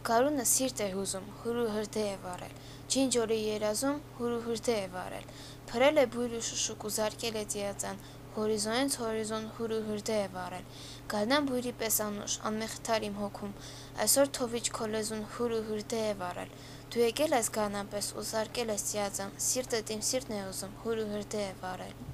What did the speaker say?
Գարունը սիրտ է հուզում, հուր ու հրդե է վառել, ջինջորի երազում հուր ու հրդե է վառել, փրել է բույր ու շշուկ ու զարկել է ծիածան, հորիզոնից հորիզոն հուր ու հրդե է վառել, գարնան բույրի պես անուշ, անմեղթար իմ հոգում, այսօր թովիչ քո լեզուն հուր ու հրդե է վառել, դու եկել ես գարնան պես ու զարկել ես ծիածան, սիրտդ իմ սիրտն է ուզում, հուր ու հրդե է վառել։